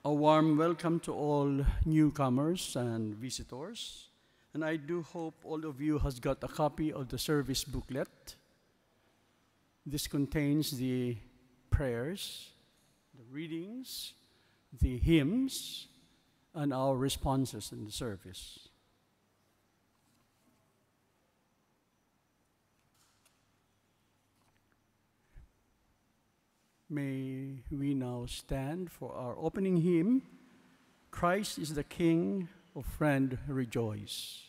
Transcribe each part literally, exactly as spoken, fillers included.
A warm welcome to all newcomers and visitors. And I do hope all of you has got a copy of the service booklet. This contains the prayers, the readings, the hymns, and our responses in the service. May we now stand for our opening hymn, Christ is the King, O friend, rejoice.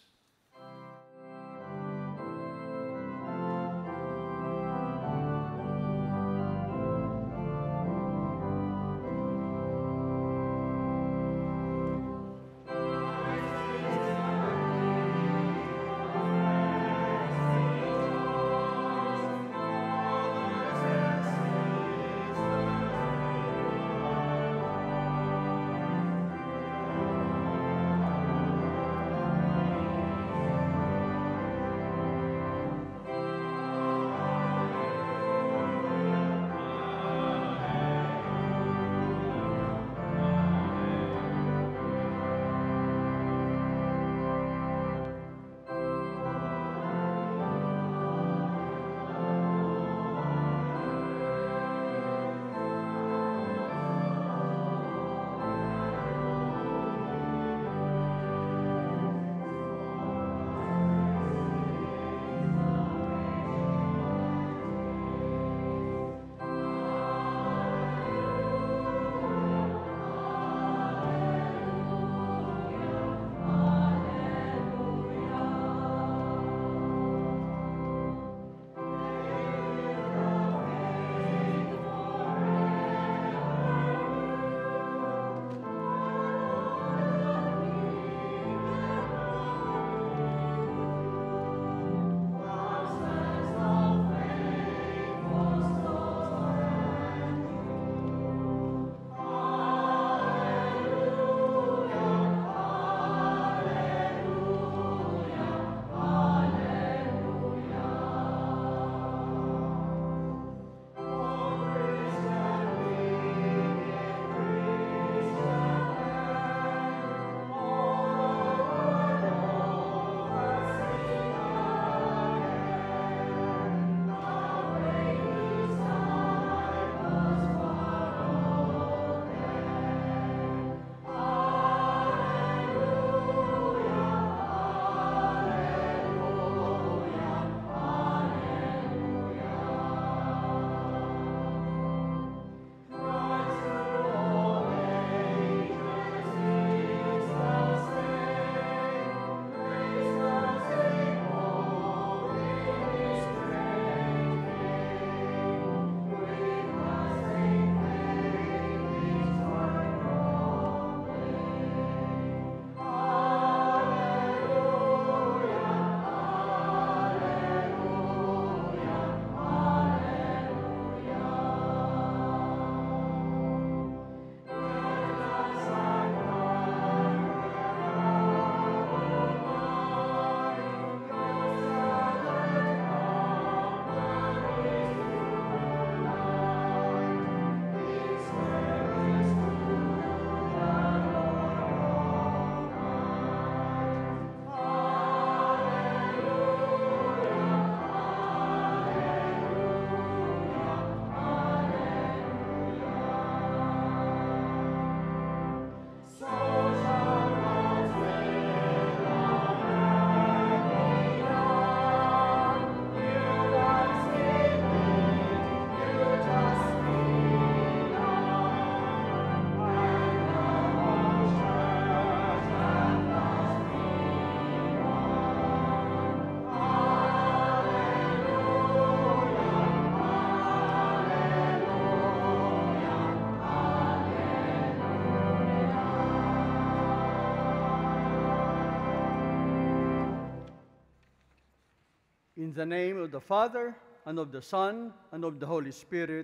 In the name of the Father, and of the Son, and of the Holy Spirit.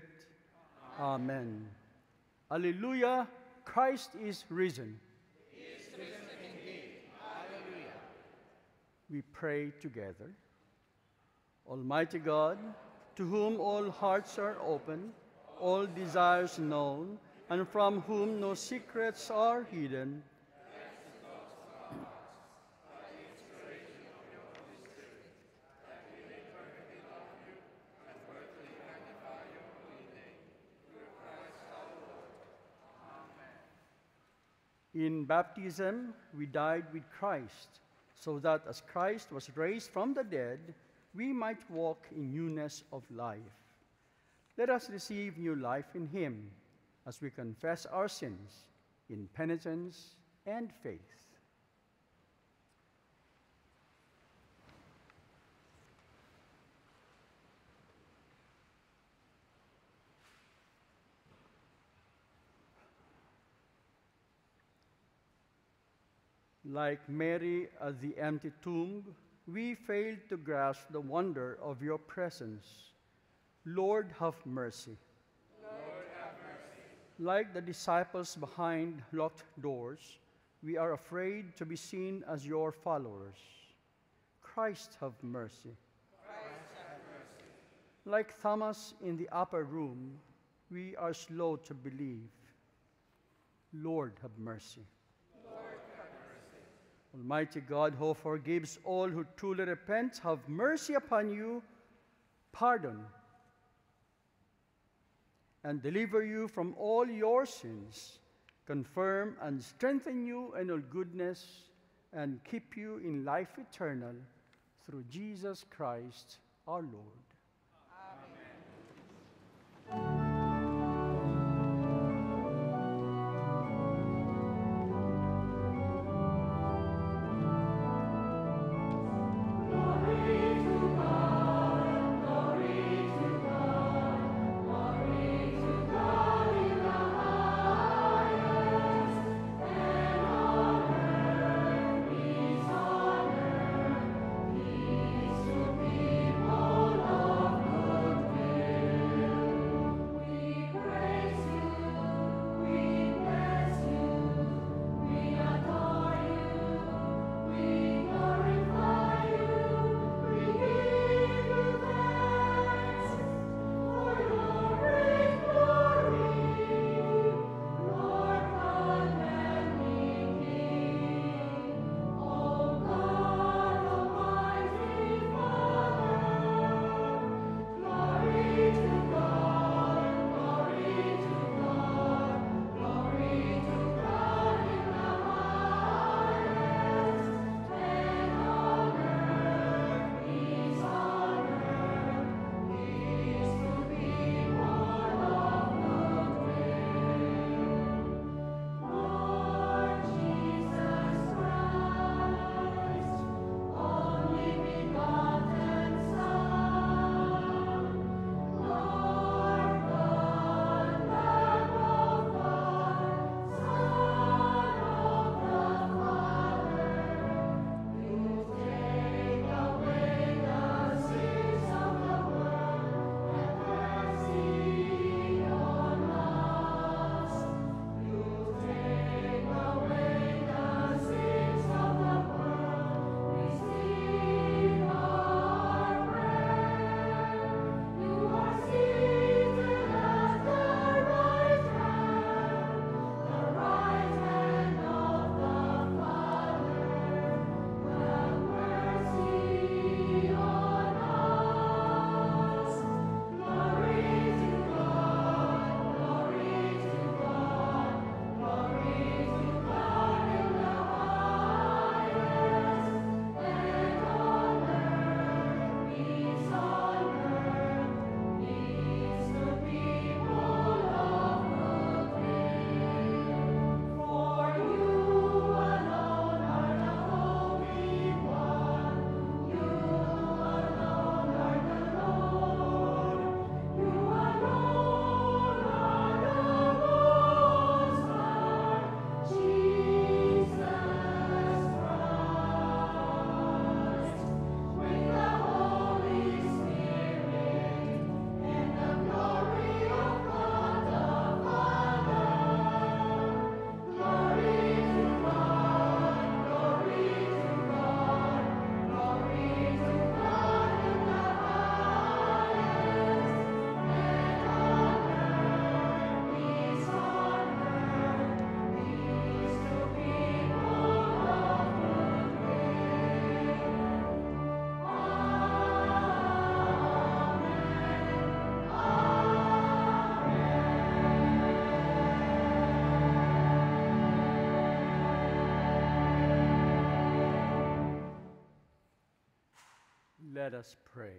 Amen. Alleluia, Christ is risen. He is risen indeed. Alleluia. We pray together. Almighty God, to whom all hearts are open, all desires known, and from whom no secrets are hidden. In baptism, we died with Christ, so that as Christ was raised from the dead, we might walk in newness of life. Let us receive new life in him as we confess our sins in penitence and faith. Like Mary at the empty tomb, we failed to grasp the wonder of your presence. Lord, have mercy. Lord, have mercy. Like the disciples behind locked doors, we are afraid to be seen as your followers. Christ, have mercy. Christ, have mercy. Like Thomas in the upper room, we are slow to believe. Lord, have mercy. Almighty God, who forgives all who truly repent, have mercy upon you, pardon, and deliver you from all your sins, confirm and strengthen you in all goodness, and keep you in life eternal, through Jesus Christ our Lord. Peace to people. Let us pray.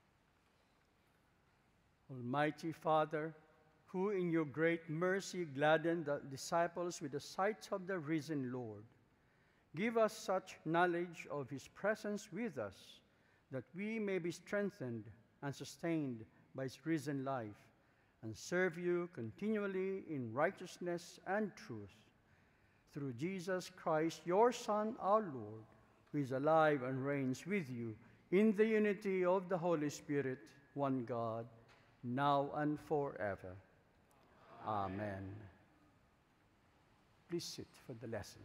Almighty Father, who in your great mercy gladdened the disciples with the sight of the risen Lord, give us such knowledge of his presence with us that we may be strengthened and sustained by his risen life and serve you continually in righteousness and truth. Through Jesus Christ, your Son, our Lord, who is alive and reigns with you in the unity of the Holy Spirit, one God, now and forever. Amen. Amen. Please sit for the lessons.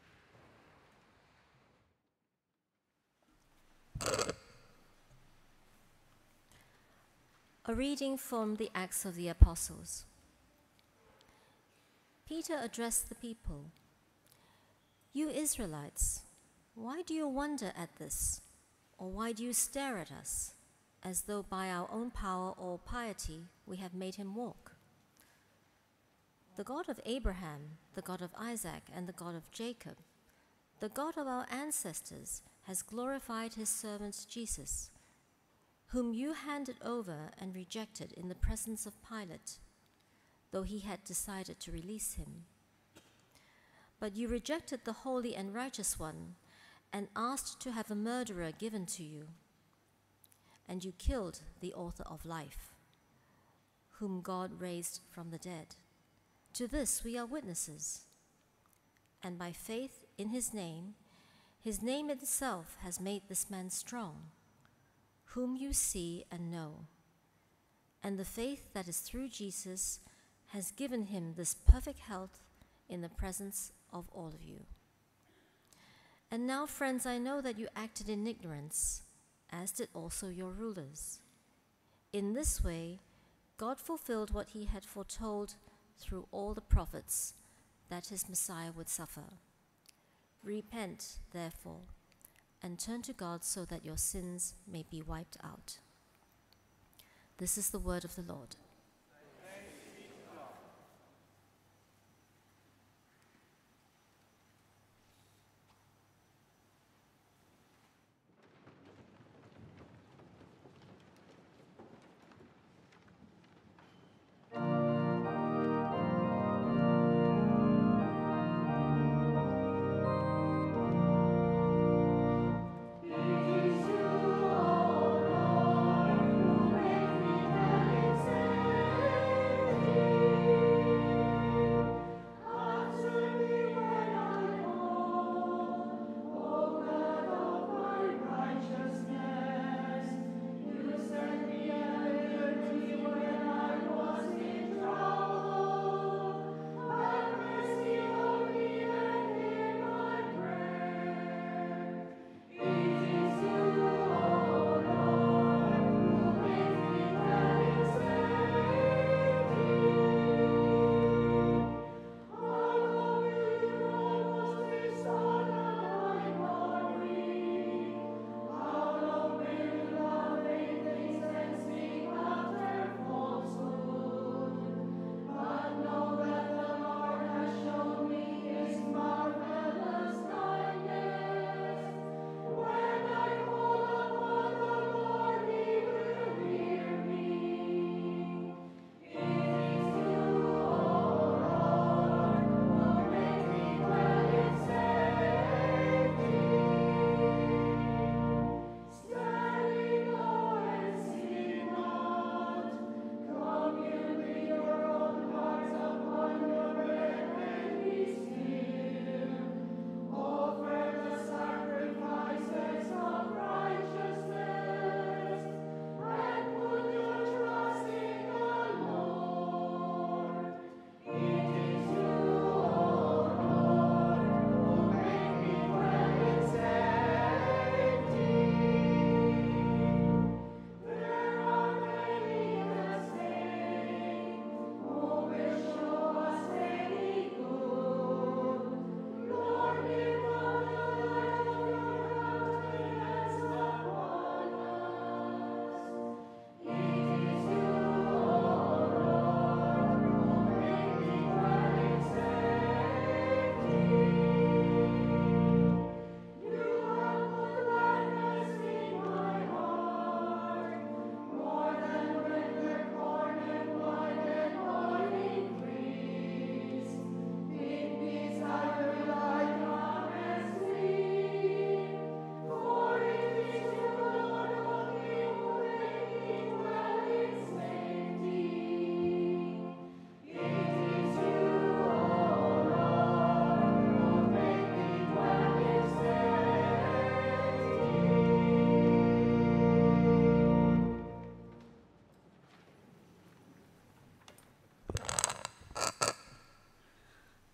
A reading from the Acts of the Apostles. Peter addressed the people. You Israelites, why do you wonder at this? Or why do you stare at us, as though by our own power or piety we have made him walk? The God of Abraham, the God of Isaac, and the God of Jacob, the God of our ancestors, has glorified his servant Jesus, whom you handed over and rejected in the presence of Pilate, though he had decided to release him. But you rejected the holy and righteous one and asked to have a murderer given to you. And you killed the author of life, whom God raised from the dead. To this we are witnesses. And by faith in his name, his name itself has made this man strong, whom you see and know. And the faith that is through Jesus has given him this perfect health in the presence of all of you. And now, friends, I know that you acted in ignorance, as did also your rulers. In this way, God fulfilled what he had foretold through all the prophets, that his Messiah would suffer. Repent, therefore, and turn to God so that your sins may be wiped out. This is the word of the Lord. It is you, O Lord, who make me dwell in safety.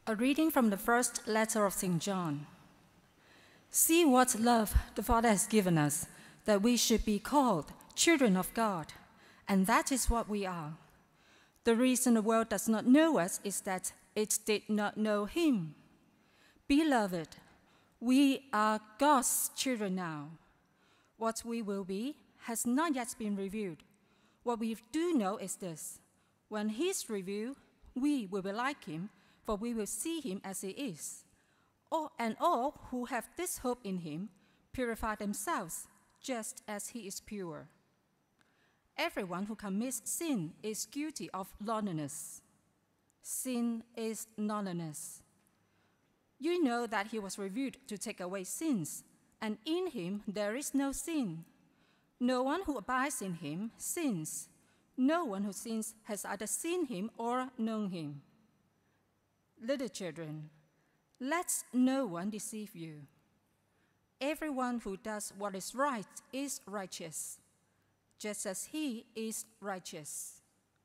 A reading from the first letter of Saint John. See what love the Father has given us, that we should be called children of God, and that is what we are. The reason the world does not know us is that it did not know him. Beloved, we are God's children now. What we will be has not yet been revealed. What we do know is this: when he is revealed, we will be like him, for we will see him as he is. All, and all who have this hope in him purify themselves, just as he is pure. Everyone who commits sin is guilty of lawlessness. Sin is lawlessness. You know that he was revealed to take away sins, and in him there is no sin. No one who abides in him sins. No one who sins has either seen him or known him. Little children, let no one deceive you. Everyone who does what is right is righteous, just as he is righteous.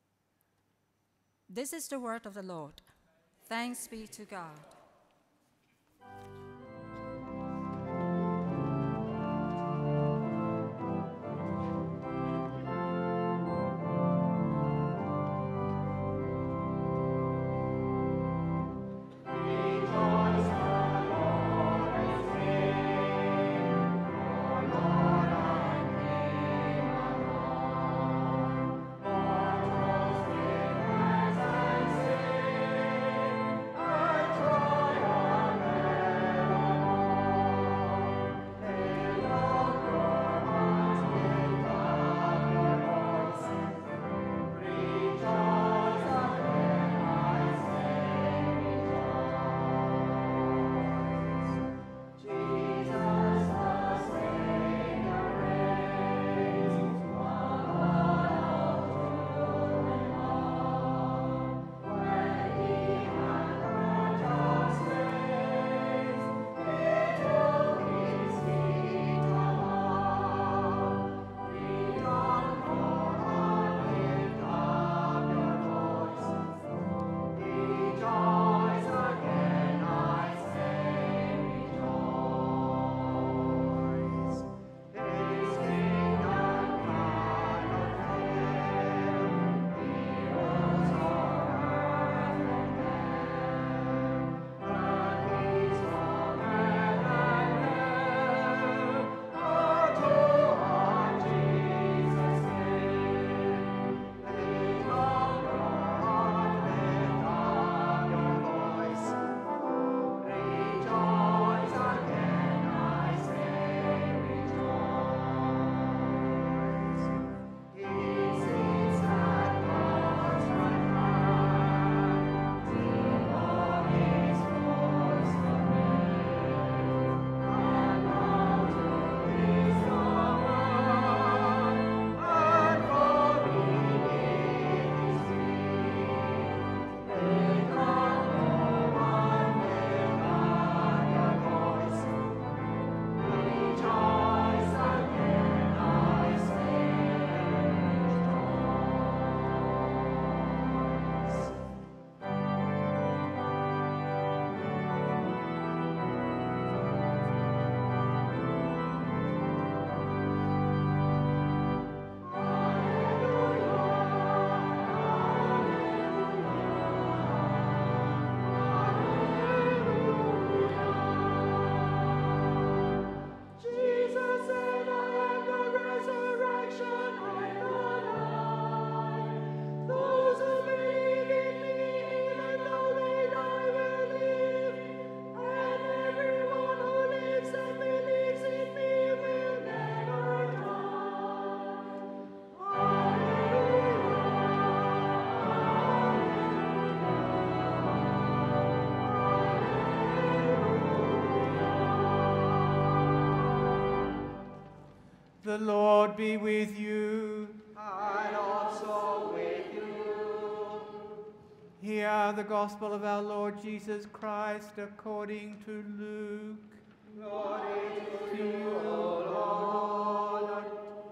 This is the word of the Lord. Thanks be to God. The Lord be with you. And also with you. Hear the gospel of our Lord Jesus Christ according to Luke. Glory to you, O Lord.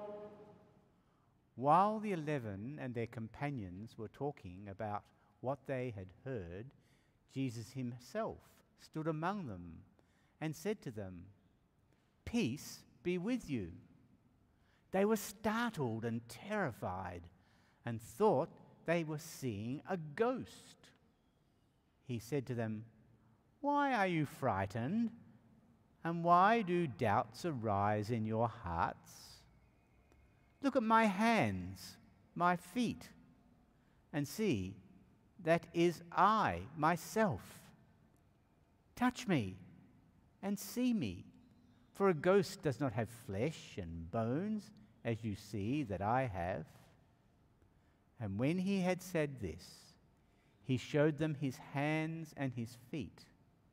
While the eleven and their companions were talking about what they had heard, Jesus himself stood among them and said to them, "Peace be with you." They were startled and terrified and thought they were seeing a ghost. He said to them, "Why are you frightened? And why do doubts arise in your hearts? Look at my hands, my feet, and see, that is I myself. Touch me and see me, for a ghost does not have flesh and bones, as you see that I have." And when he had said this, he showed them his hands and his feet.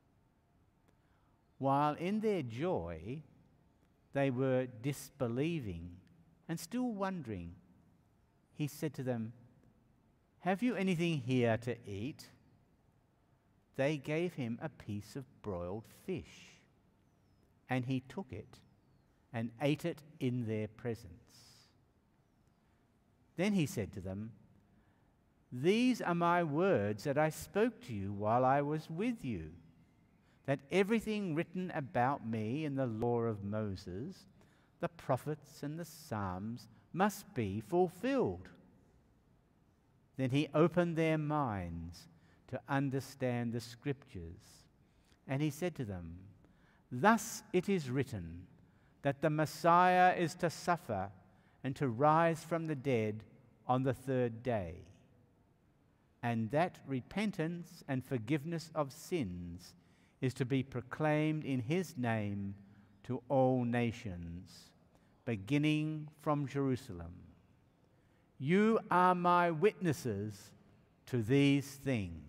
While in their joy they were disbelieving and still wondering, he said to them, "Have you anything here to eat?" They gave him a piece of broiled fish, and he took it and ate it in their presence. Then he said to them, "These are my words that I spoke to you while I was with you, that everything written about me in the law of Moses, the prophets and the Psalms must be fulfilled." Then he opened their minds to understand the Scriptures, and he said to them, "Thus it is written, that the Messiah is to suffer and to rise from the dead on the third day, and that repentance and forgiveness of sins is to be proclaimed in his name to all nations, beginning from Jerusalem. You are my witnesses to these things."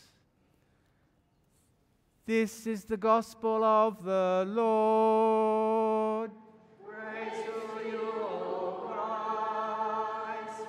This is the gospel of the Lord. Praise to you, O Christ.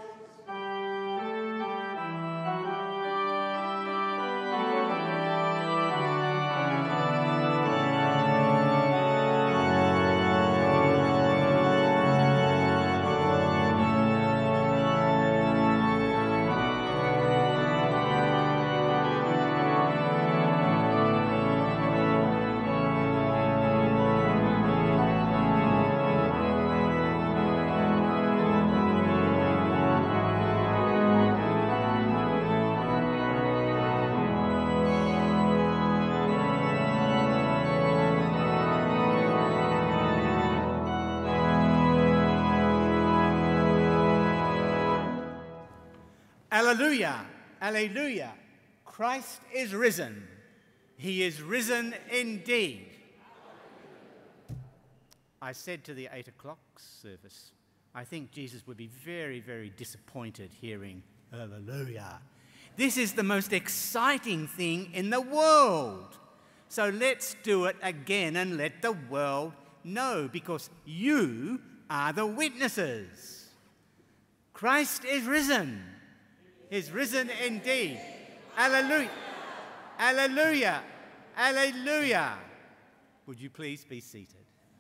Alleluia, alleluia. Christ is risen. He is risen indeed. I said to the eight o'clock service, I think Jesus would be very, very disappointed hearing Alleluia. This is the most exciting thing in the world. So let's do it again and let the world know, because you are the witnesses. Christ is risen. Is risen indeed. Alleluia. Alleluia. Alleluia. Would you please be seated?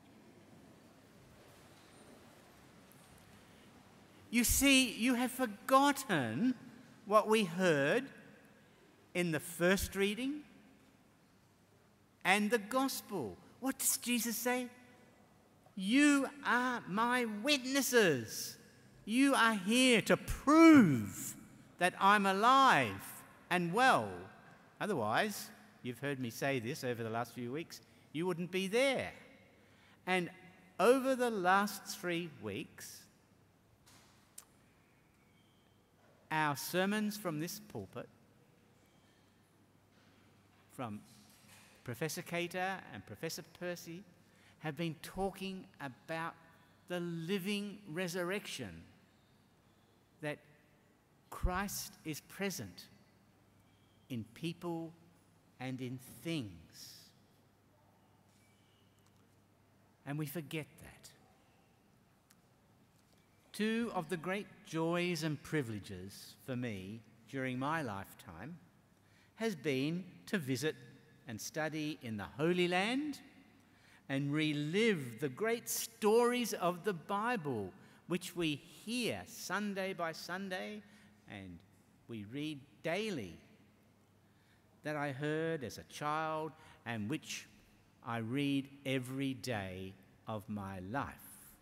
You see, you have forgotten what we heard in the first reading and the gospel. What does Jesus say? You are my witnesses. You are here to prove that I'm alive and well. Otherwise, you've heard me say this over the last few weeks, you wouldn't be there. And over the last three weeks, our sermons from this pulpit, from Professor Cater and Professor Percy, have been talking about the living resurrection, that Christ is present in people and in things. And we forget that. Two of the great joys and privileges for me during my lifetime has been to visit and study in the Holy Land and relive the great stories of the Bible, which we hear Sunday by Sunday and we read daily. that I heard as a child and which I read every day of my life.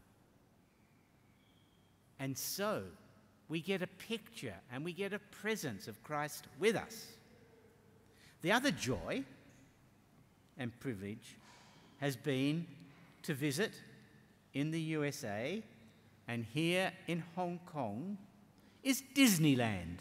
And so we get a picture and we get a presence of Christ with us. The other joy and privilege has been to visit in the U S A and here in Hong Kong is Disneyland.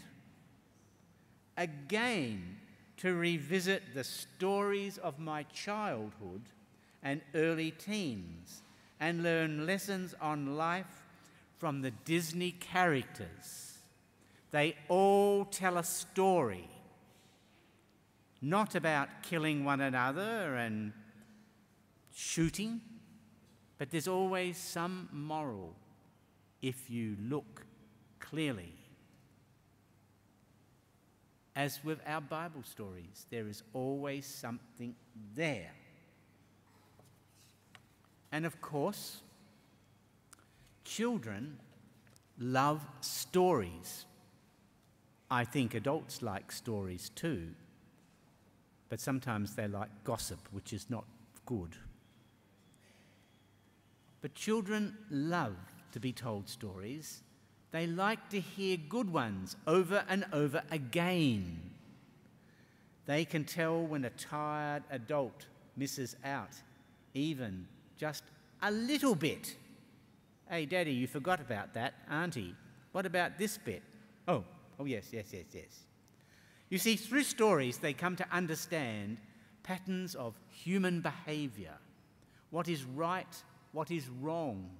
Again, to revisit the stories of my childhood and early teens and learn lessons on life from the Disney characters. They all tell a story, not about killing one another and shooting, but there's always some moral if you look clearly. As with our Bible stories, there is always something there. And of course, children love stories. I think adults like stories too, but sometimes they like gossip, which is not good. But children love to be told stories. They like to hear good ones over and over again. They can tell when a tired adult misses out, even just a little bit. Hey, Daddy, you forgot about that. Auntie, what about this bit? Oh, oh yes, yes, yes, yes. You see, through stories, they come to understand patterns of human behaviour, what is right, what is wrong,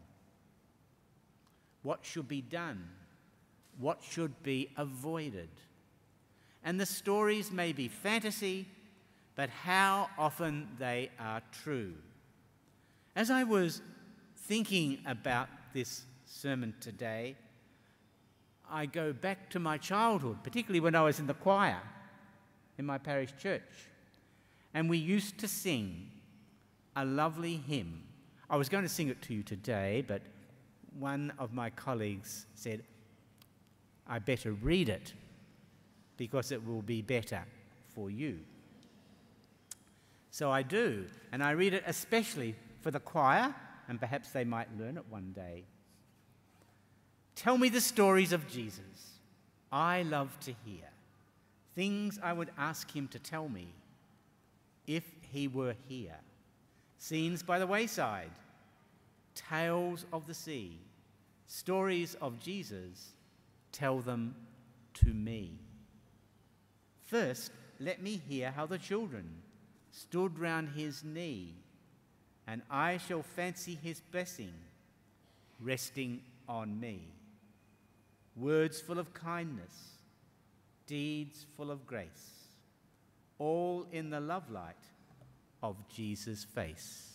what should be done, what should be avoided. And the stories may be fantasy, but how often they are true. As I was thinking about this sermon today, I go back to my childhood, particularly when I was in the choir in my parish church. And we used to sing a lovely hymn. I was going to sing it to you today, but one of my colleagues said, I better read it because it will be better for you. So I do, and I read it especially for the choir, and perhaps they might learn it one day. Tell me the stories of Jesus. I love to hear things I would ask him to tell me if he were here. Scenes by the wayside, tales of the sea, stories of Jesus, tell them to me. First, let me hear how the children stood round his knee, and I shall fancy his blessing resting on me. Words full of kindness, deeds full of grace, all in the love light of Jesus' face.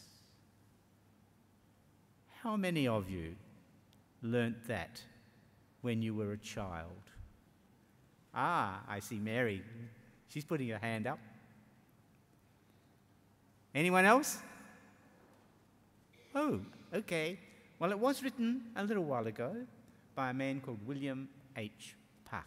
How many of you learnt that when you were a child? Ah, I see Mary. She's putting her hand up. Anyone else? Oh, okay. Well, it was written a little while ago by a man called William H. Parker.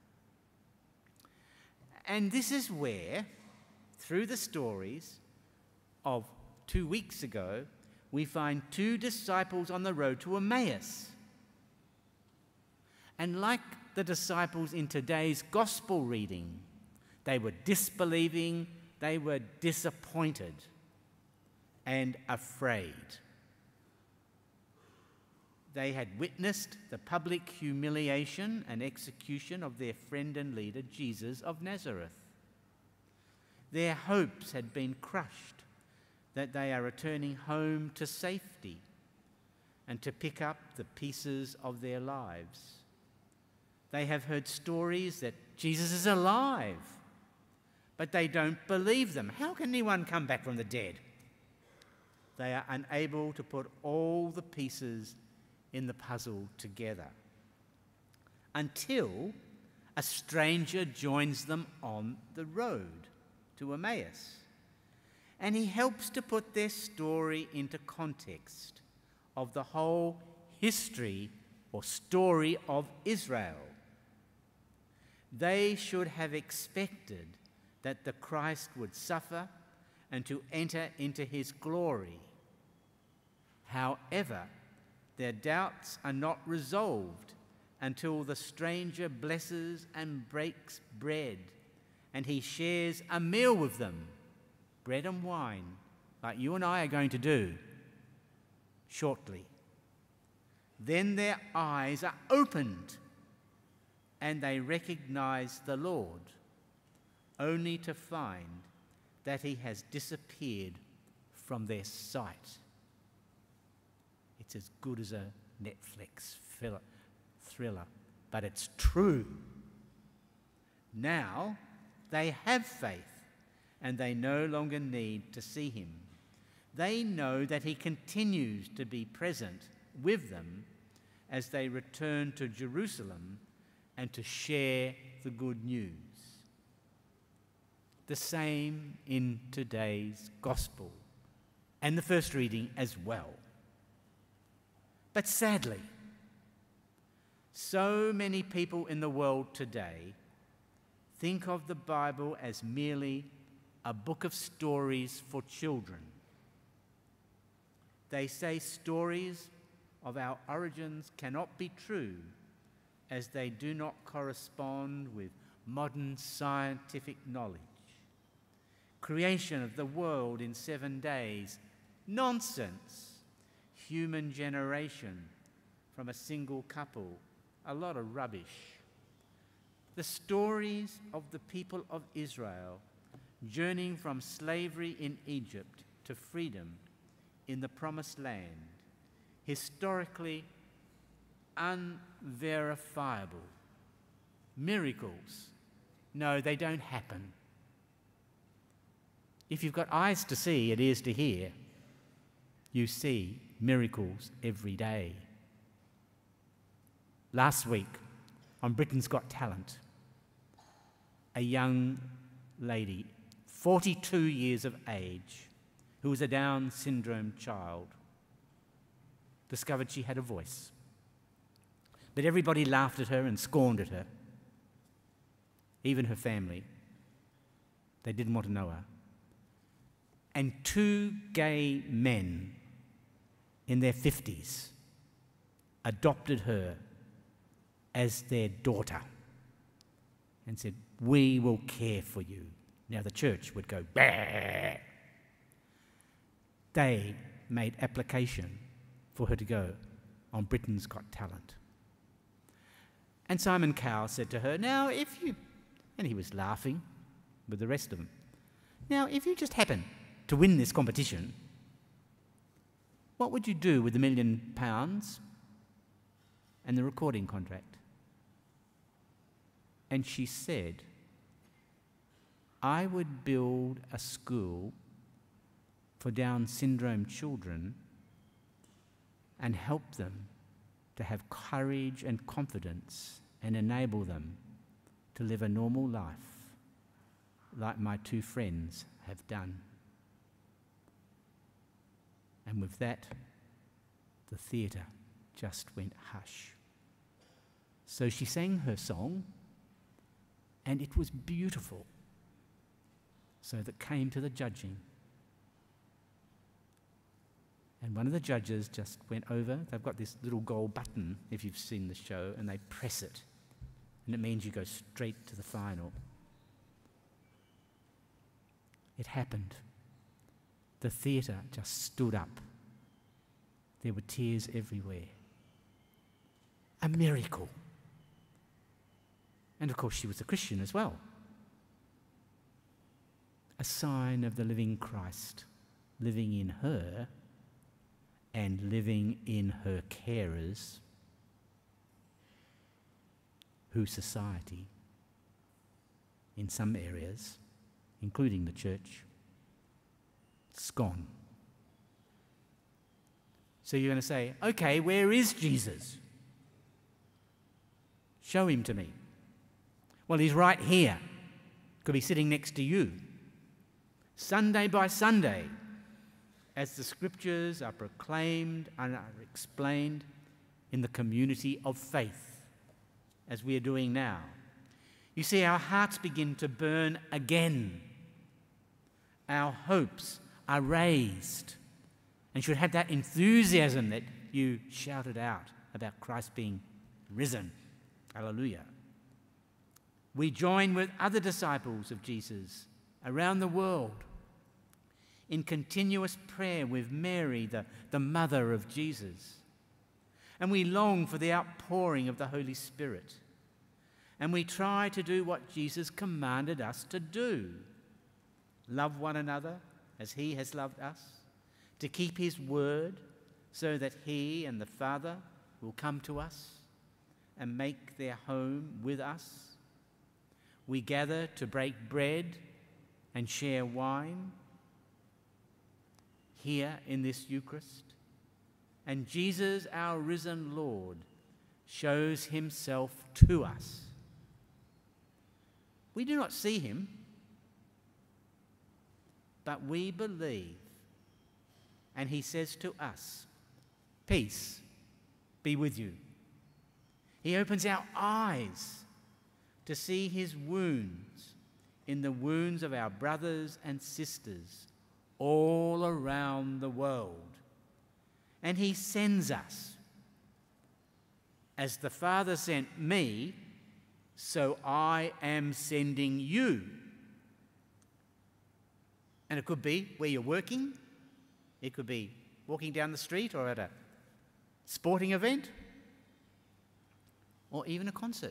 And this is where, through the stories of two weeks ago, we find two disciples on the road to Emmaus. And like the disciples in today's gospel reading, they were disbelieving, they were disappointed and afraid. They had witnessed the public humiliation and execution of their friend and leader, Jesus of Nazareth. Their hopes had been crushed that they are returning home to safety and to pick up the pieces of their lives. They have heard stories that Jesus is alive, but they don't believe them. How can anyone come back from the dead? They are unable to put all the pieces in the puzzle together until a stranger joins them on the road to Emmaus. And he helps to put their story into context of the whole history or story of Israel. They should have expected that the Christ would suffer and to enter into his glory. However, their doubts are not resolved until the stranger blesses and breaks bread, and he shares a meal with them, bread and wine, like you and I are going to do shortly. Then their eyes are opened, and they recognize the Lord, only to find that he has disappeared from their sight. It's as good as a Netflix thriller, but it's true. Now they have faith, and they no longer need to see him. They know that he continues to be present with them as they return to Jerusalem and to share the good news. The same in today's gospel and the first reading as well. But sadly, so many people in the world today think of the Bible as merely a book of stories for children. They say stories of our origins cannot be true as they do not correspond with modern scientific knowledge. Creation of the world in seven days, nonsense. Human generation from a single couple, a lot of rubbish. The stories of the people of Israel journeying from slavery in Egypt to freedom in the Promised Land, historically unverifiable. Miracles, no, they don't happen. If you've got eyes to see and ears to hear, you see miracles every day. Last week, on Britain's Got Talent, a young lady, forty-two years of age, who was a Down syndrome child, discovered she had a voice. But everybody laughed at her and scorned at her, even her family. They didn't want to know her. And two gay men in their fifties adopted her as their daughter and said, "We will care for you." Now the church would go, "Bah!" They made application for her to go on Britain's Got Talent. And Simon Cowell said to her, "Now if you," and he was laughing with the rest of them, "Now if you just happen to win this competition, what would you do with the million pounds and the recording contract?" And she said, "I would build a school for Down syndrome children and help them to have courage and confidence and enable them to live a normal life like my two friends have done." And with that, the theatre just went hush. So she sang her song, and it was beautiful. So that came to the judging. And one of the judges just went over. They've got this little gold button, if you've seen the show, and they press it. And it means you go straight to the final. It happened. The theatre just stood up. There were tears everywhere. A miracle. And of course she was a Christian as well. A sign of the living Christ living in her and living in her carers, who society, in some areas, including the church, scorn. So you're going to say, "Okay, where is Jesus? Show him to me." Well, he's right here. Could be sitting next to you. Sunday by Sunday, as the scriptures are proclaimed and are explained in the community of faith, as we are doing now. You see, our hearts begin to burn again. Our hopes are raised and should have that enthusiasm that you shouted out about Christ being risen. Hallelujah. We join with other disciples of Jesus around the world in continuous prayer with Mary, the, the mother of Jesus. And we long for the outpouring of the Holy Spirit. And we try to do what Jesus commanded us to do. Love one another as he has loved us, to keep his word so that he and the Father will come to us and make their home with us. We gather to break bread and share wine here in this Eucharist. And Jesus, our risen Lord, shows himself to us. We do not see him, but we believe. And he says to us, peace be with you. He opens our eyes to see his wounds in the wounds of our brothers and sisters all around the world. And he sends us. As the Father sent me, so I am sending you. And it could be where you're working. It could be walking down the street or at a sporting event or even a concert.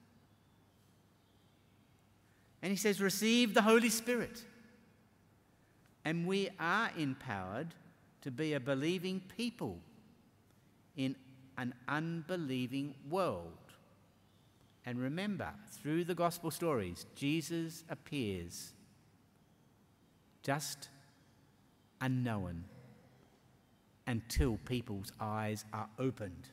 And he says, receive the Holy Spirit. And we are empowered to be a believing people in an unbelieving world. And remember, through the gospel stories, Jesus appears just unknown until people's eyes are opened.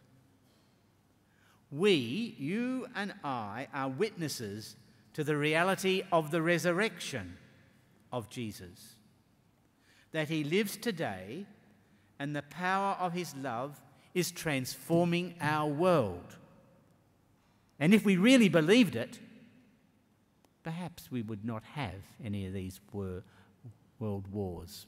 We, you and I, are witnesses to the reality of the resurrection of Jesus, that he lives today and the power of his love is transforming our world. And if we really believed it, perhaps we would not have any of these war, world wars.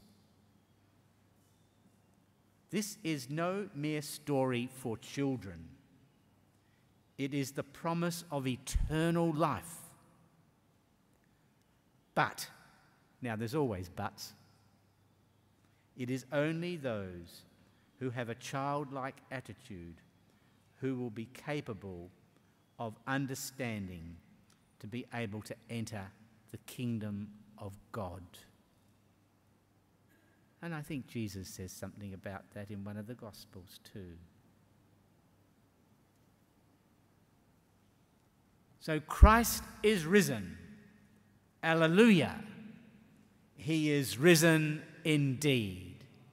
This is no mere story for children. It is the promise of eternal life. But, now there's always buts, it is only those who have a childlike attitude who will be capable of understanding to be able to enter the kingdom of God. And I think Jesus says something about that in one of the Gospels too. So Christ is risen. Alleluia. He is risen indeed.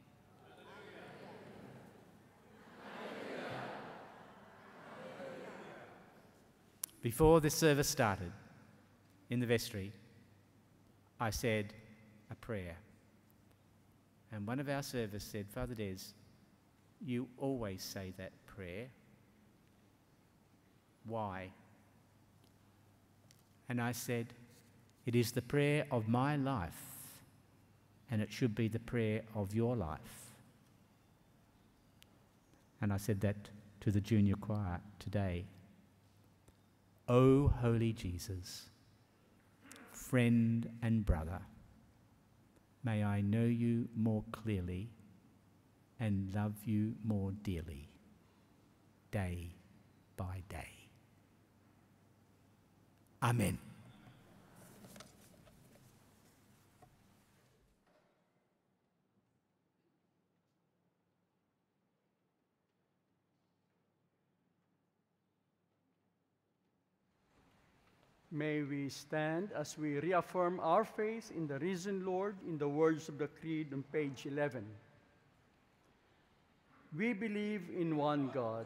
Before this service started, in the vestry, I said a prayer. And one of our servers said, Father Des, you always say that prayer. Why? And I said, it is the prayer of my life, and it should be the prayer of your life. And I said that to the junior choir today. O holy Jesus, friend and brother, may I know you more clearly and love you more dearly, day by day. Amen. May we stand as we reaffirm our faith in the risen Lord in the words of the Creed on page eleven. We believe in one God,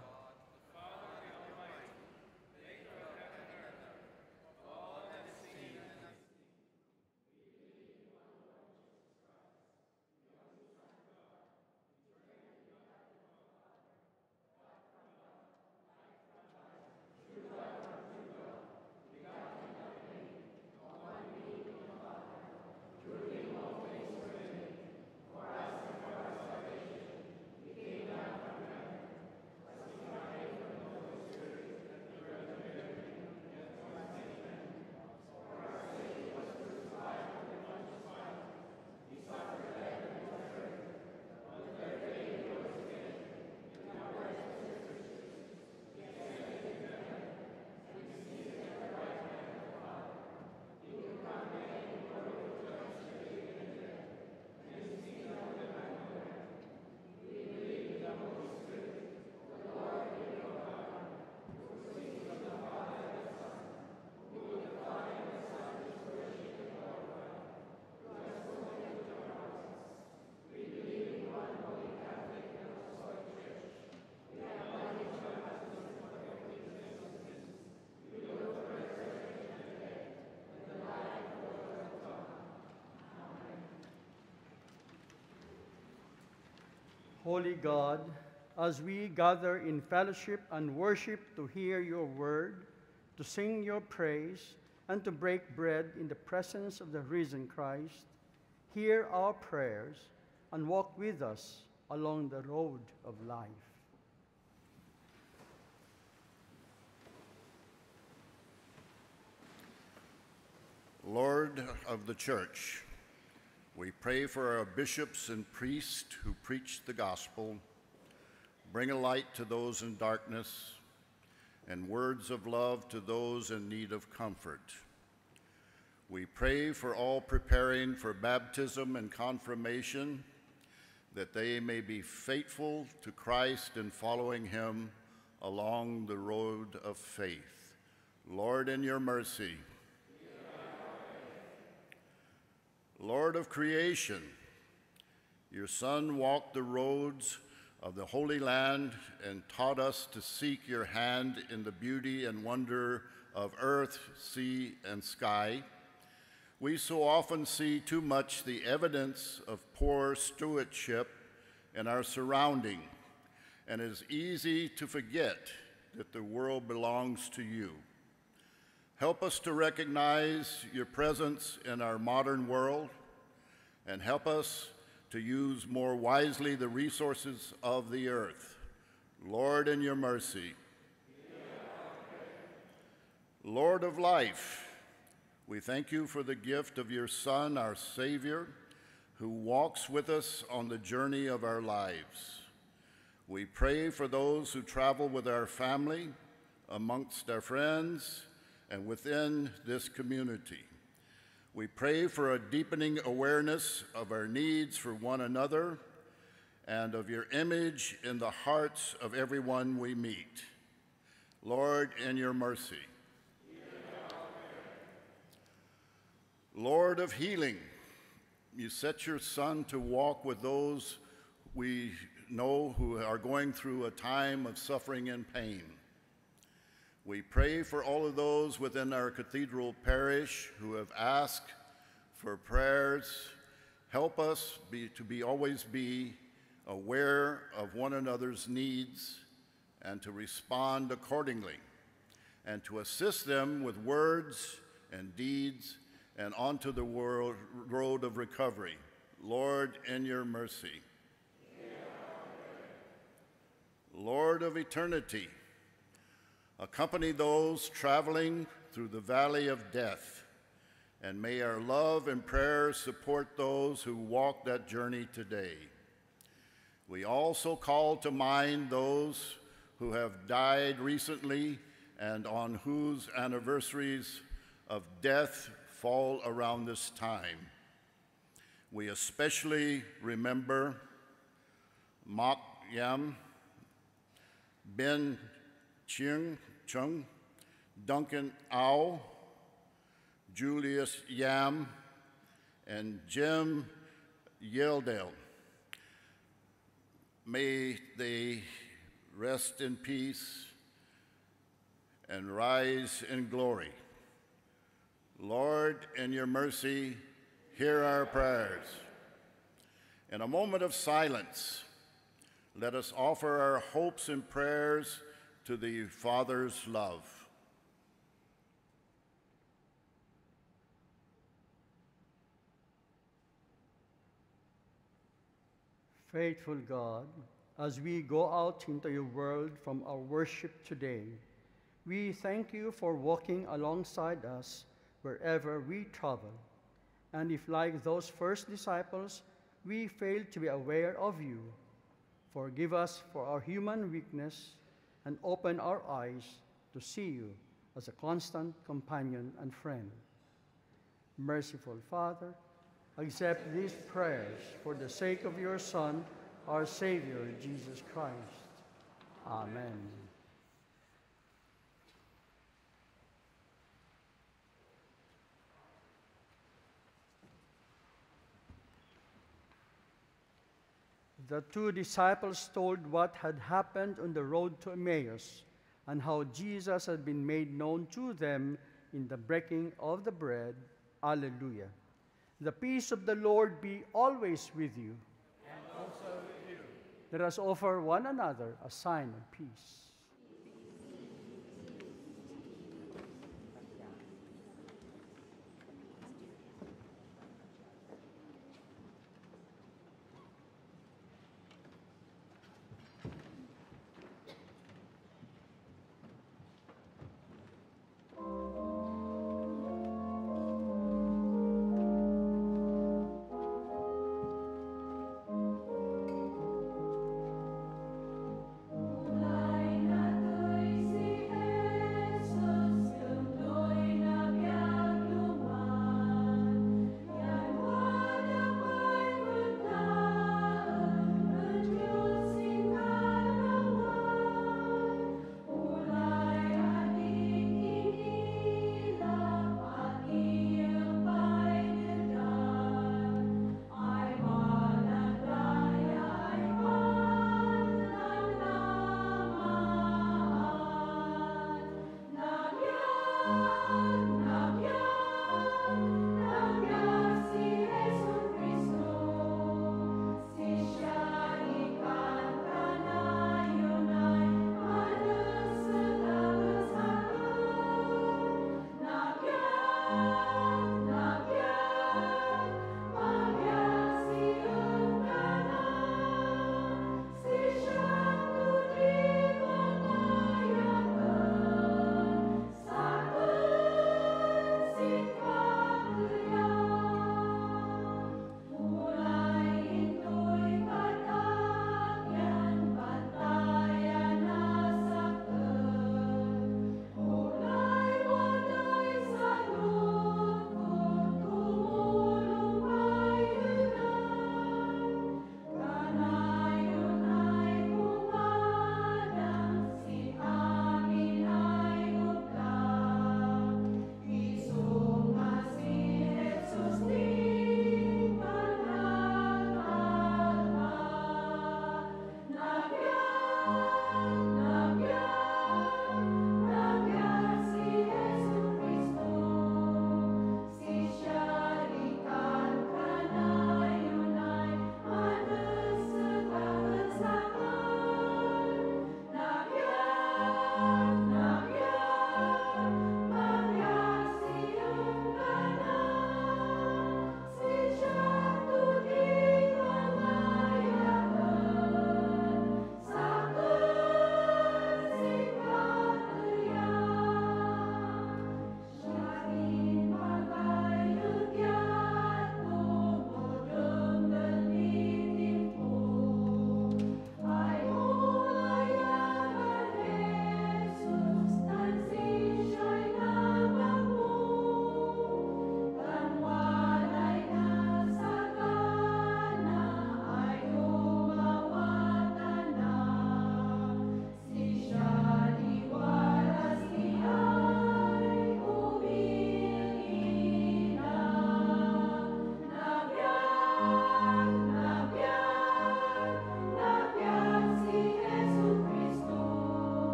Holy God, as we gather in fellowship and worship to hear your word, to sing your praise, and to break bread in the presence of the risen Christ, hear our prayers and walk with us along the road of life. Lord of the Church, we pray for our bishops and priests who preach the gospel, bring a light to those in darkness, and words of love to those in need of comfort. We pray for all preparing for baptism and confirmation, that they may be faithful to Christ in following him along the road of faith. Lord, in your mercy. Lord of creation, your Son walked the roads of the Holy Land and taught us to seek your hand in the beauty and wonder of earth, sea, and sky. We so often see too much the evidence of poor stewardship in our surrounding, and it is easy to forget that the world belongs to you. Help us to recognize your presence in our modern world, and help us to use more wisely the resources of the earth. Lord, in your mercy. Lord of life, we thank you for the gift of your Son, our Savior, who walks with us on the journey of our lives. We pray for those who travel with our family, amongst our friends, and within this community. We pray for a deepening awareness of our needs for one another and of your image in the hearts of everyone we meet. Lord, in your mercy. Lord of healing, you set your Son to walk with those we know who are going through a time of suffering and pain. We pray for all of those within our Cathedral parish who have asked for prayers. Help us be, to be always be aware of one another's needs and to respond accordingly, and to assist them with words and deeds and onto the world, road of recovery. Lord, in your mercy. Lord of eternity, accompany those traveling through the valley of death, and may our love and prayers support those who walk that journey today. We also call to mind those who have died recently and on whose anniversaries of death fall around this time. We especially remember Mak Yam, Ben Chiang Chung, Duncan Au, Julius Yam, and Jim Yeldale. May they rest in peace and rise in glory. Lord, in your mercy, hear our prayers. In a moment of silence, let us offer our hopes and prayers to the Father's love. Faithful God, as we go out into your world from our worship today, we thank you for walking alongside us wherever we travel. And if, like those first disciples, we fail to be aware of you, forgive us for our human weakness and open our eyes to see you as a constant companion and friend. Merciful Father, accept these prayers for the sake of your Son, our Savior, Jesus Christ. Amen. The two disciples told what had happened on the road to Emmaus and how Jesus had been made known to them in the breaking of the bread. Alleluia. The peace of the Lord be always with you. And also with you. Let us offer one another a sign of peace. Light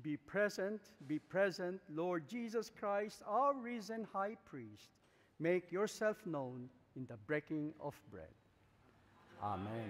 Be present, be present, Lord Jesus Christ, our risen high priest. Make yourself known in the breaking of bread. Amen.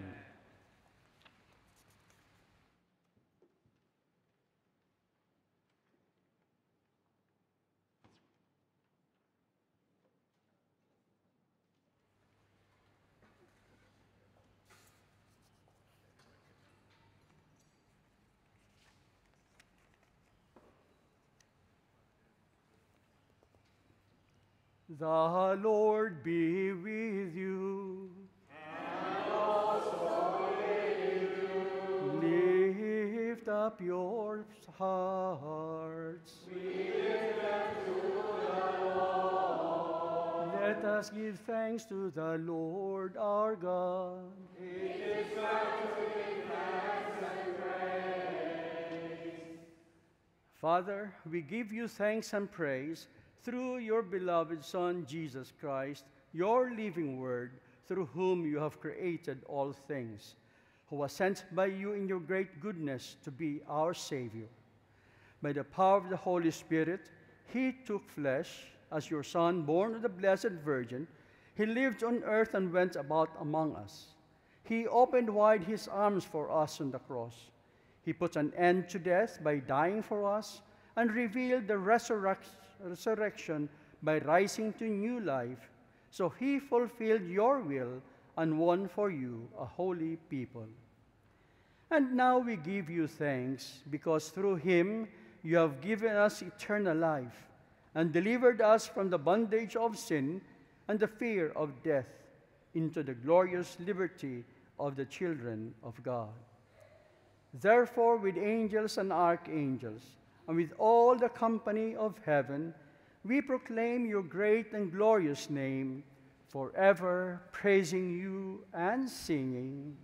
The Lord be with you. And also with you. Lift up your hearts. We lift them to the Lord. Let us give thanks to the Lord our God. It is right to give thanks and praise. Father, we give you thanks and praise through your beloved Son, Jesus Christ, your living word, through whom you have created all things, who was sent by you in your great goodness to be our Savior. By the power of the Holy Spirit, he took flesh as your Son, born of the Blessed Virgin. He lived on earth and went about among us. He opened wide his arms for us on the cross. He put an end to death by dying for us and revealed the resurrection resurrection by rising to new life. So he fulfilled your will and won for you a holy people. And now we give you thanks because through him you have given us eternal life and delivered us from the bondage of sin and the fear of death into the glorious liberty of the children of God. Therefore, with angels and archangels, and with all the company of heaven, we proclaim your great and glorious name, forever praising you and singing.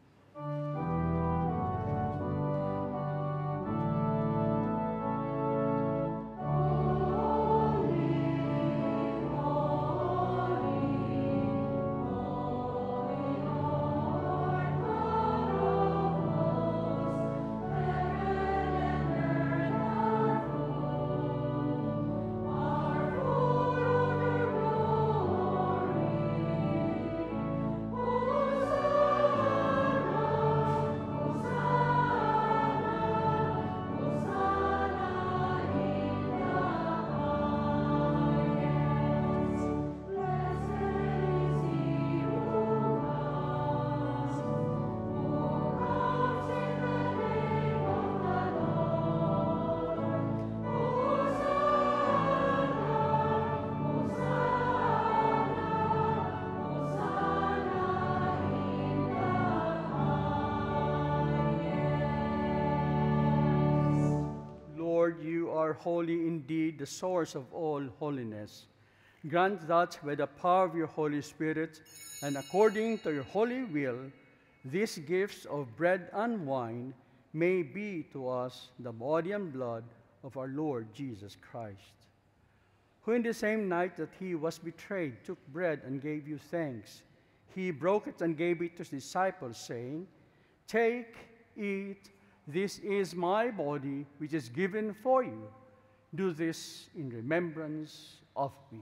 Lord, you are holy indeed, the source of all holiness. Grant that by the power of your Holy Spirit and according to your holy will, these gifts of bread and wine may be to us the body and blood of our Lord Jesus Christ, who in the same night that he was betrayed took bread and gave you thanks. He broke it and gave it to his disciples, saying, "Take, eat, this is my body, which is given for you. Do this in remembrance of me."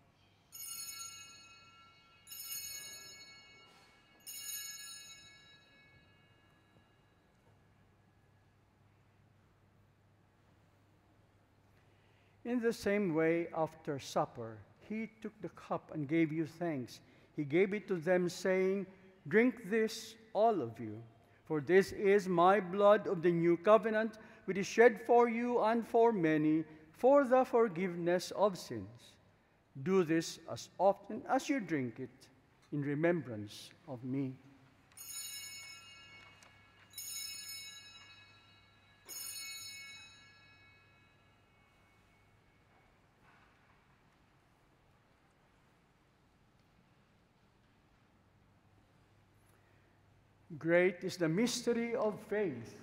In the same way, after supper, he took the cup and gave you thanks. He gave it to them, saying, "Drink this, all of you, for this is my blood of the new covenant, which is shed for you and for many for the forgiveness of sins. Do this as often as you drink it in remembrance of me." Great is the mystery of faith.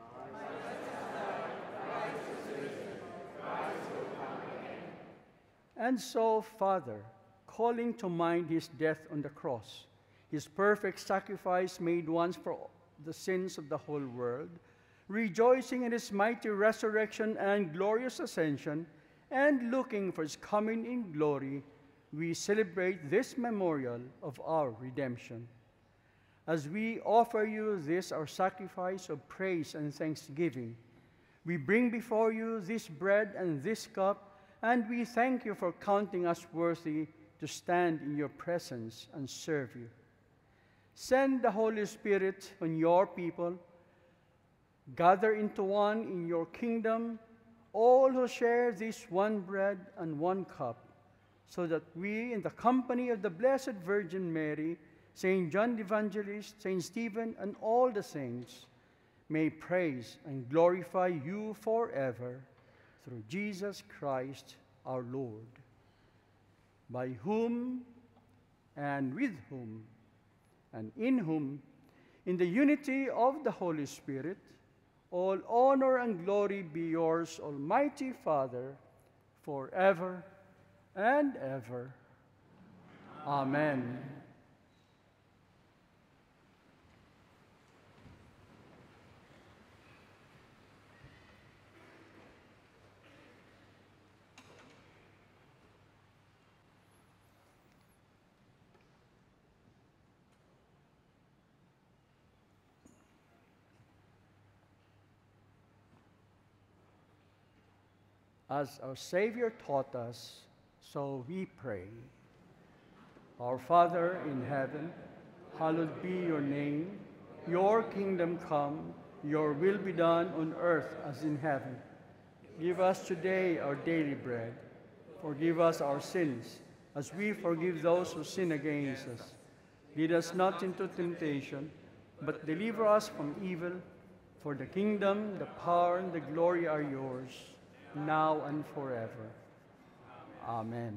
And so, Father, calling to mind his death on the cross, his perfect sacrifice made once for the sins of the whole world, rejoicing in his mighty resurrection and glorious ascension, and looking for his coming in glory, we celebrate this memorial of our redemption. As we offer you this, our sacrifice of praise and thanksgiving, we bring before you this bread and this cup, and we thank you for counting us worthy to stand in your presence and serve you. Send the Holy Spirit on your people. Gather into one in your kingdom all who share this one bread and one cup, so that we, in the company of the Blessed Virgin Mary, Saint John the Evangelist, Saint Stephen, and all the saints, may praise and glorify you forever, through Jesus Christ our Lord, by whom and with whom and in whom, in the unity of the Holy Spirit, all honor and glory be yours, Almighty Father, forever and ever. Amen. As our Savior taught us, so we pray. Our Father in heaven, hallowed be your name. Your kingdom come, your will be done on earth as in heaven. Give us today our daily bread. Forgive us our sins, as we forgive those who sin against us. Lead us not into temptation, but deliver us from evil. For the kingdom, the power, and the glory are yours, now and forever. Amen.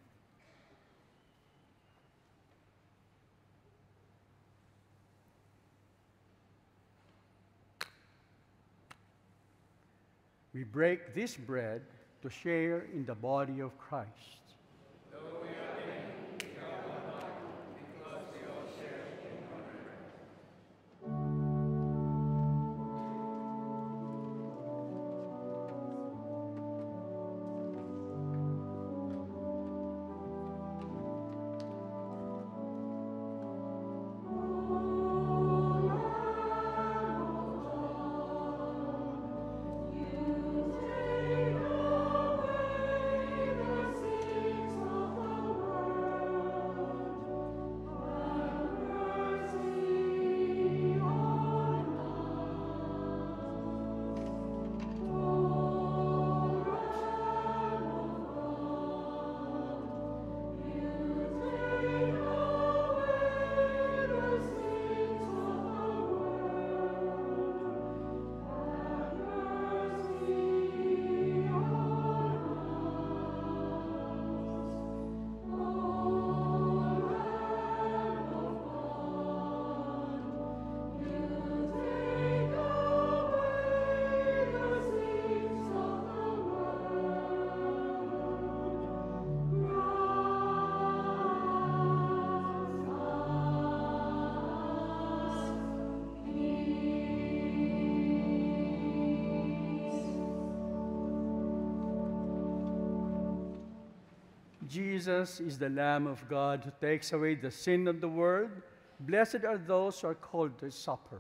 We break this bread to share in the body of Christ. Jesus is the Lamb of God who takes away the sin of the world. Blessed are those who are called to his supper.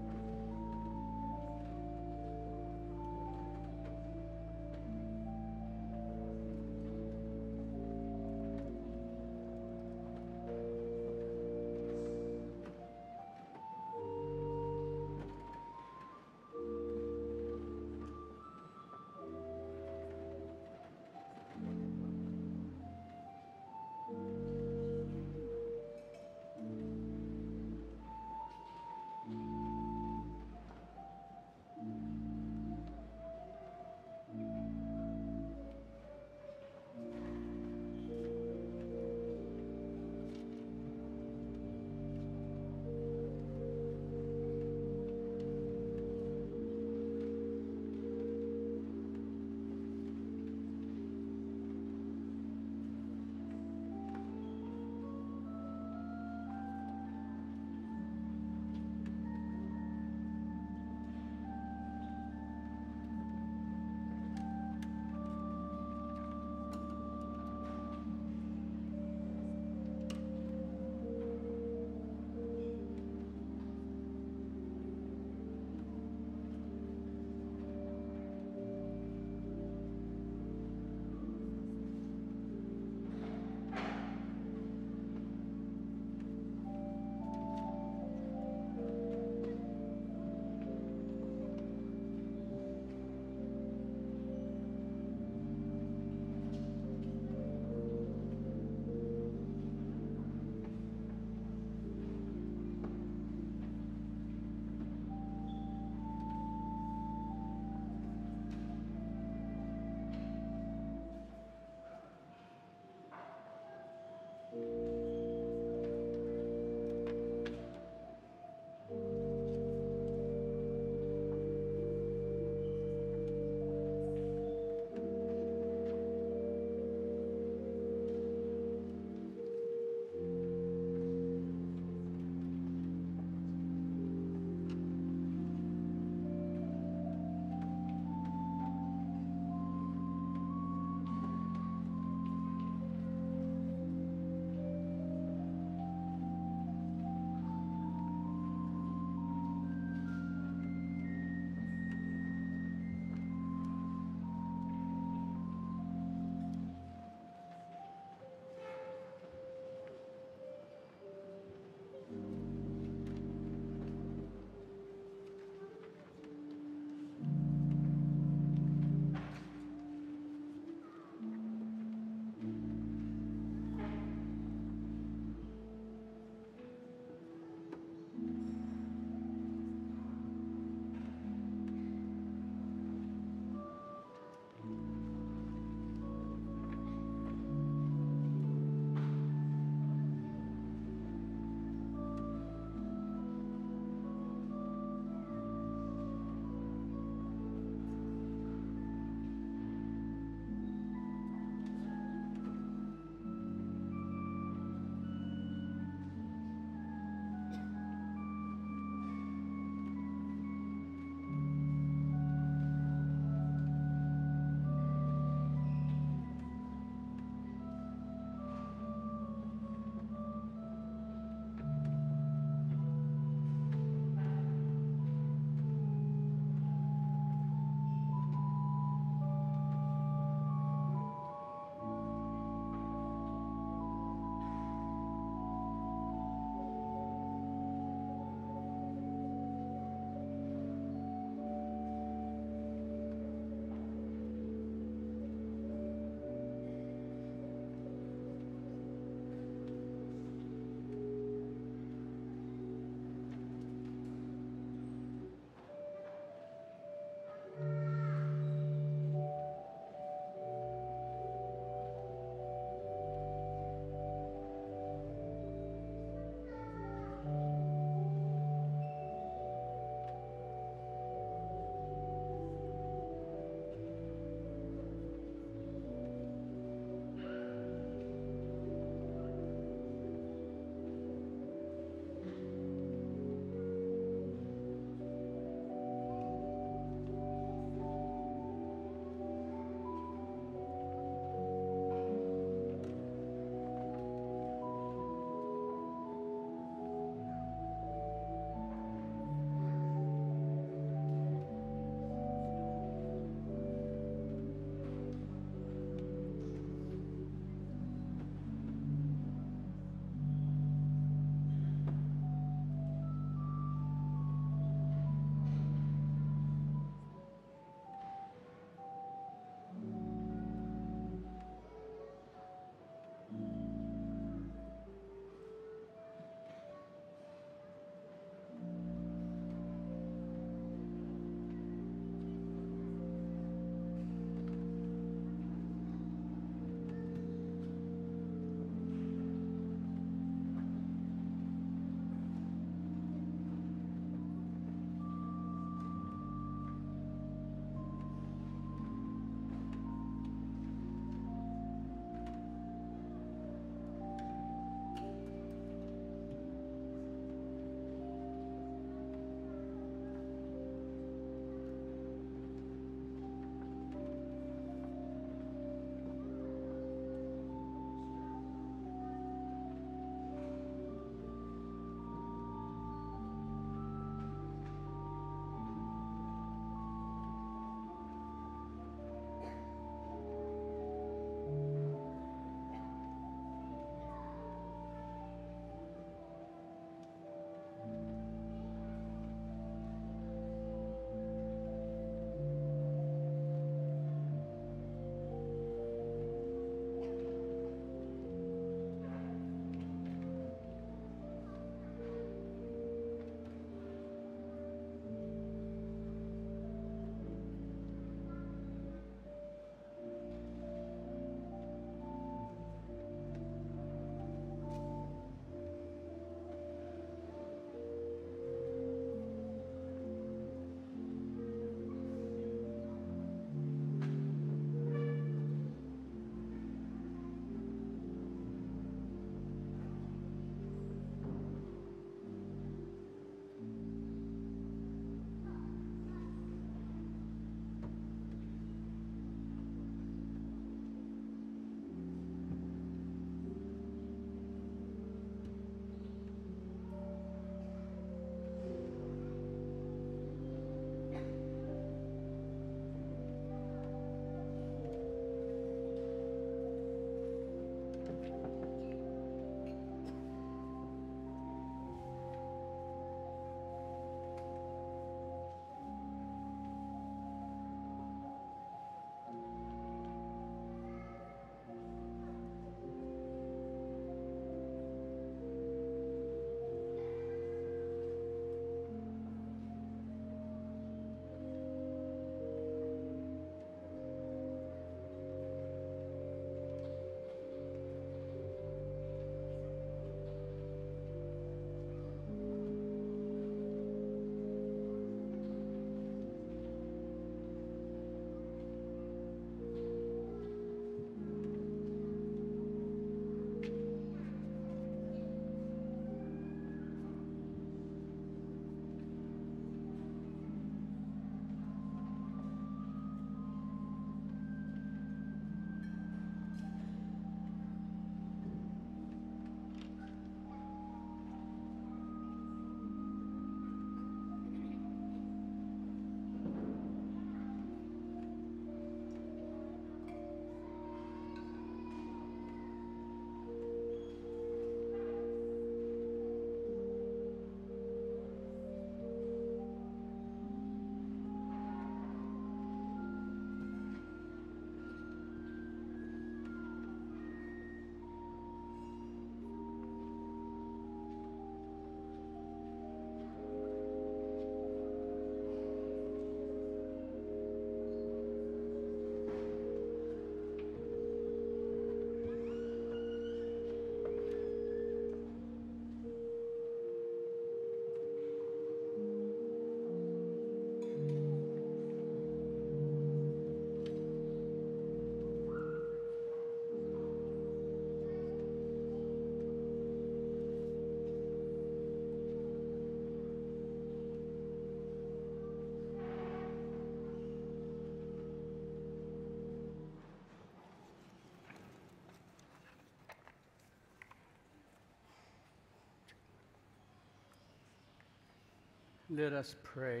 Let us pray.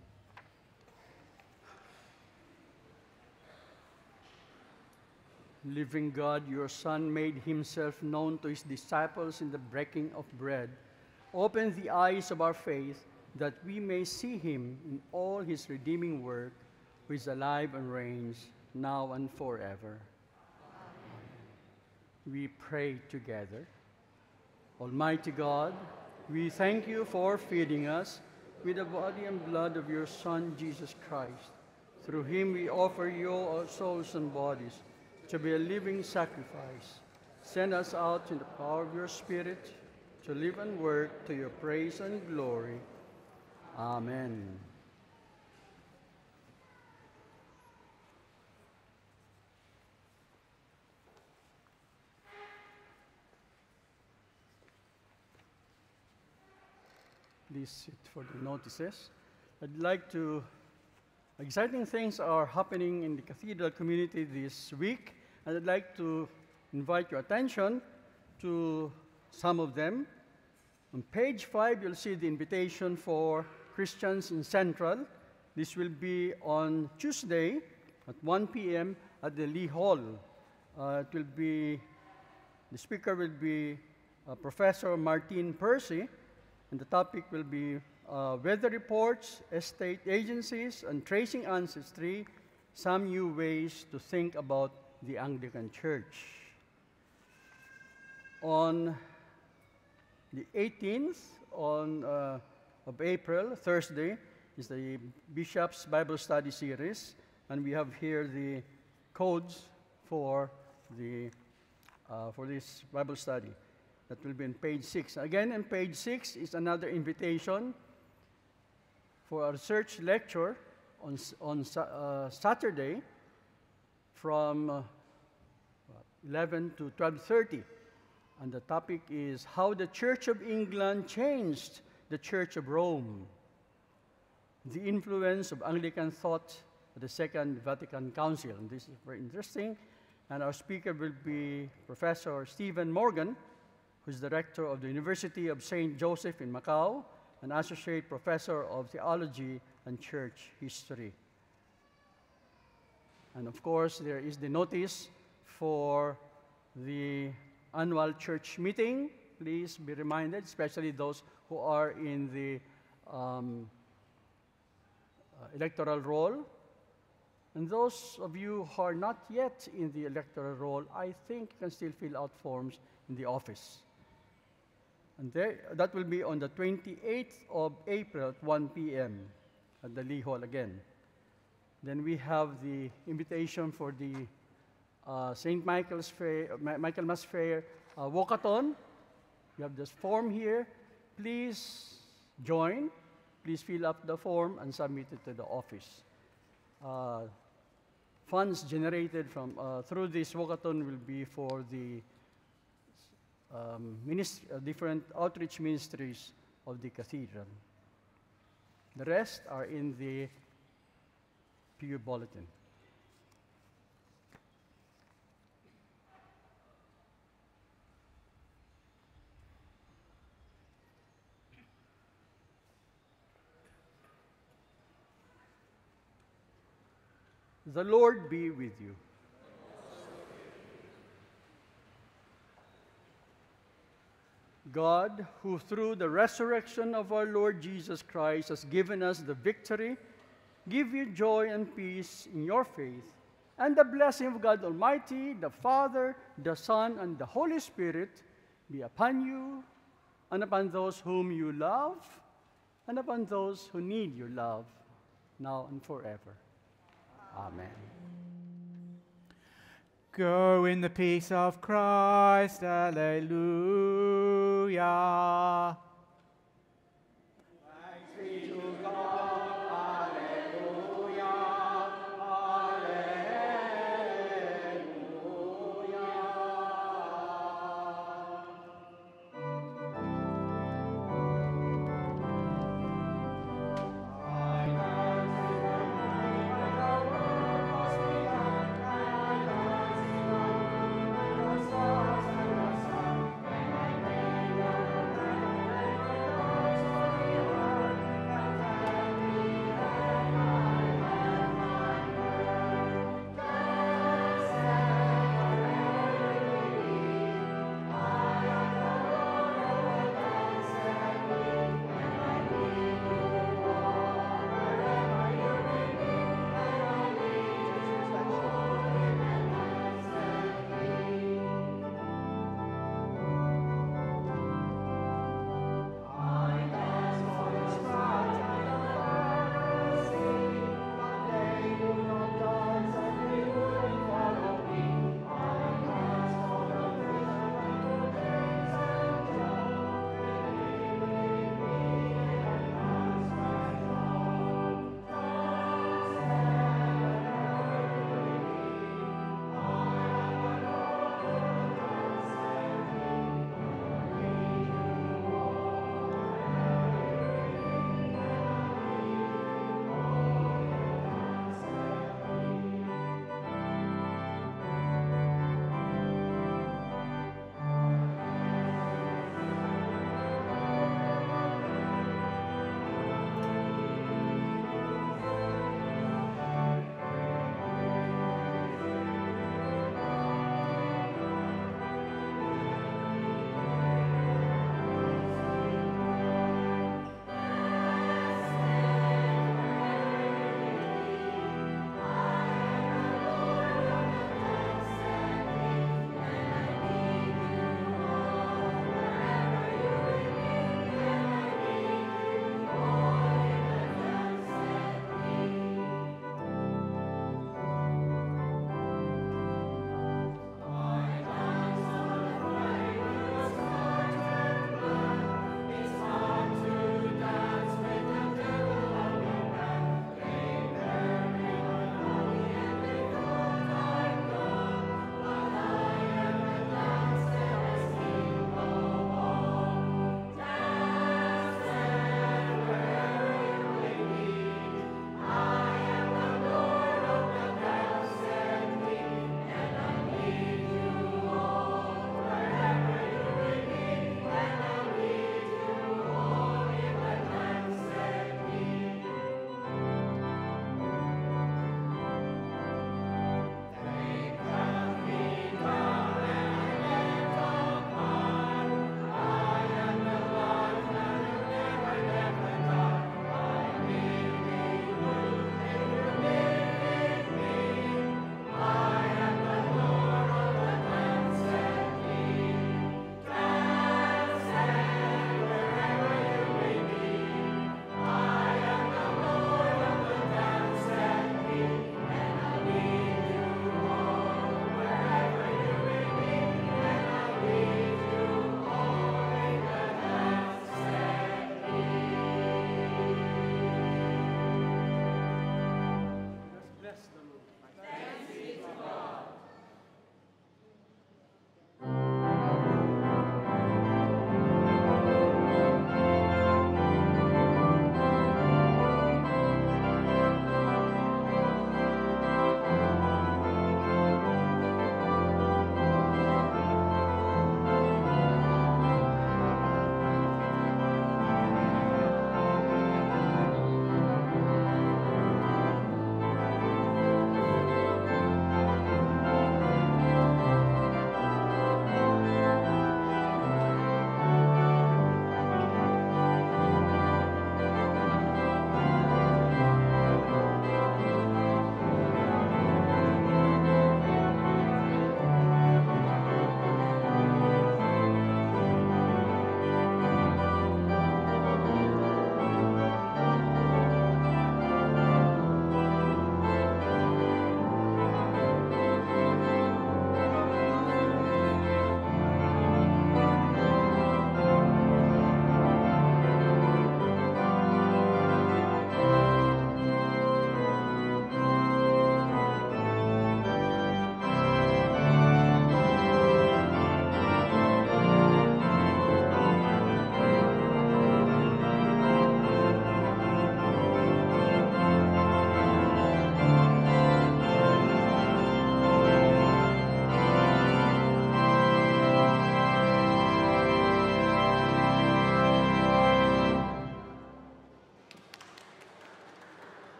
Living God, your Son made himself known to his disciples in the breaking of bread. Open the eyes of our faith that we may see him in all his redeeming work, who is alive and reigns now and forever. Amen. We pray together. Almighty God, we thank you for feeding us with the body and blood of your Son, Jesus Christ. Through him we offer you our souls and bodies to be a living sacrifice. Send us out in the power of your Spirit to live and work to your praise and glory. Amen. Please sit for the notices. I'd like to, exciting things are happening in the Cathedral community this week, and I'd like to invite your attention to some of them. On page five, you'll see the invitation for Christians in Central. This will be on Tuesday at one p m at the Lee Hall. Uh, it will be, the speaker will be uh, Professor Martin Percy, and the topic will be uh, weather reports, estate agencies, and tracing ancestry, some new ways to think about the Anglican Church. On the eighteenth on, uh, of April, Thursday, is the Bishop's Bible Study Series, and we have here the codes for, the, uh, for this Bible study. That will be on page six. Again, on page six is another invitation for a research lecture on, on uh, Saturday from uh, eleven to twelve thirty. And the topic is how the Church of England changed the Church of Rome, the influence of Anglican thought at the Second Vatican Council. And this is very interesting. And our speaker will be Professor Stephen Morgan, who's director of the University of Saint Joseph in Macau, and associate professor of theology and church history. And of course, there is the notice for the annual church meeting. Please be reminded, especially those who are in the um, uh, electoral roll. And those of you who are not yet in the electoral roll, I think you can still fill out forms in the office. And there, that will be on the twenty-eighth of April at one p m at the Lee Hall again. Then we have the invitation for the uh, Saint Michael's Fair, Ma Michaelmas Fair uh, walkathon. You have this form here. Please join. Please fill up the form and submit it to the office. Uh, funds generated from uh, through this walkathon will be for the Um, uh, different outreach ministries of the cathedral. The rest are in the P U bulletin. The Lord be with you. God, who through the resurrection of our Lord Jesus Christ has given us the victory, give you joy and peace in your faith, and the blessing of God Almighty, the Father, the Son, and the Holy Spirit be upon you, and upon those whom you love, and upon those who need your love, now and forever. Amen. Go in the peace of Christ. Alleluia.